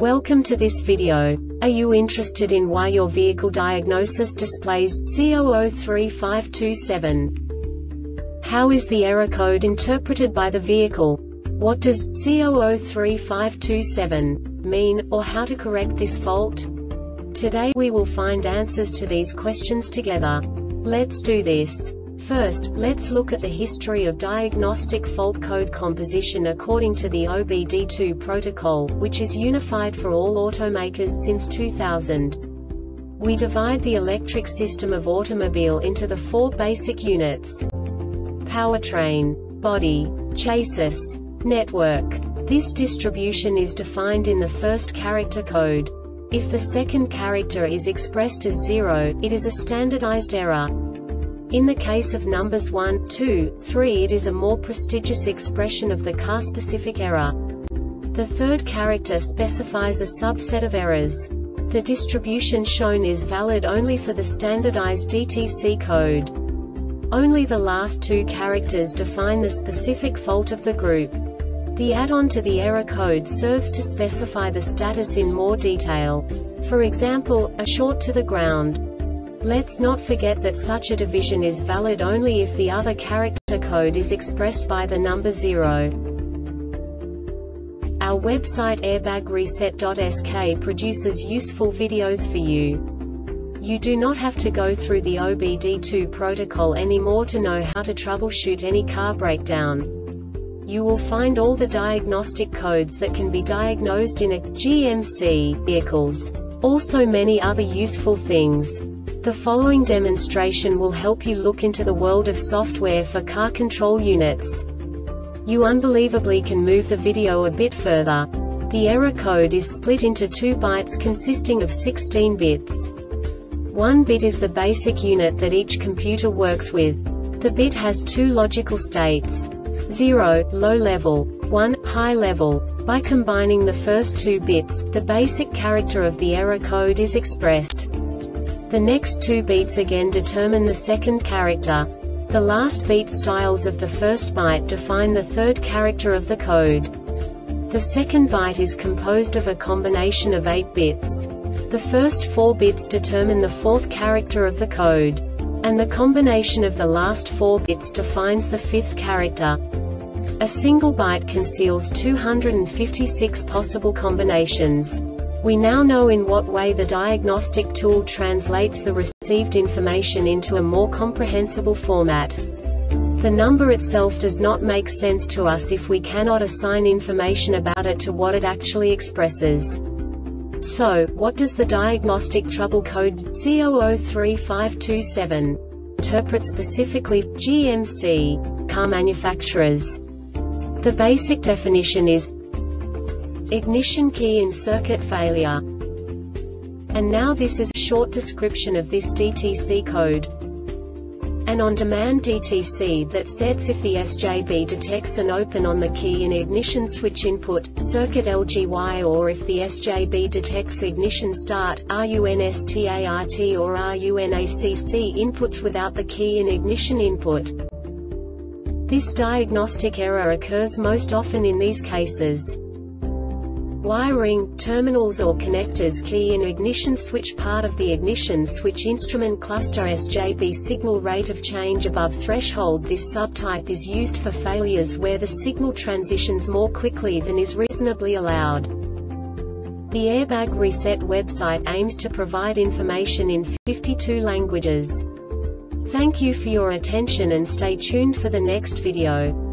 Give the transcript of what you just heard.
Welcome to this video. Are you interested in why your vehicle diagnosis displays C003527? How is the error code interpreted by the vehicle? What does C003527 mean, or how to correct this fault? Today we will find answers to these questions together. Let's do this. First, let's look at the history of diagnostic fault code composition according to the OBD2 protocol, which is unified for all automakers since 2000. We divide the electric system of automobile into the four basic units: powertrain, body, chassis, network. This distribution is defined in the first character code. If the second character is expressed as 0, it is a standardized error. In the case of numbers 1, 2, 3, it is a more prestigious expression of the car-specific error. The third character specifies a subset of errors. The distribution shown is valid only for the standardized DTC code. Only the last two characters define the specific fault of the group. The add-on to the error code serves to specify the status in more detail. For example, a short to the ground. Let's not forget that such a division is valid only if the other character code is expressed by the number 0. Our website airbagreset.sk produces useful videos for you. You do not have to go through the OBD2 protocol anymore to know how to troubleshoot any car breakdown. You will find all the diagnostic codes that can be diagnosed in a GMC vehicles. Also many other useful things. The following demonstration will help you look into the world of software for car control units. You unbelievably can move the video a bit further. The error code is split into 2 bytes consisting of 16 bits. 1 bit is the basic unit that each computer works with. The bit has 2 logical states: 0, low level, 1, high level. By combining the first 2 bits, the basic character of the error code is expressed. The next 2 beats again determine the second character. The last beat styles of the first byte define the third character of the code. The second byte is composed of a combination of 8 bits. The first 4 bits determine the fourth character of the code. And the combination of the last 4 bits defines the fifth character. A single byte conceals 256 possible combinations. We now know in what way the diagnostic tool translates the received information into a more comprehensible format. The number itself does not make sense to us if we cannot assign information about it to what it actually expresses. So, what does the diagnostic trouble code C003527 interpret specifically for GMC car manufacturers? The basic definition is ignition key in circuit failure. And now this is a short description of this DTC code. An on-demand DTC that sets if the SJB detects an open on the key in ignition switch input, circuit LGY, or if the SJB detects ignition start, RUNSTART or RUNACC inputs without the key in ignition input. This diagnostic error occurs most often in these cases: wiring, terminals or connectors, key in ignition switch, part of the ignition switch instrument cluster, SJB signal rate of change above threshold. This subtype is used for failures where the signal transitions more quickly than is reasonably allowed. The Airbag Reset website aims to provide information in 52 languages. Thank you for your attention and stay tuned for the next video.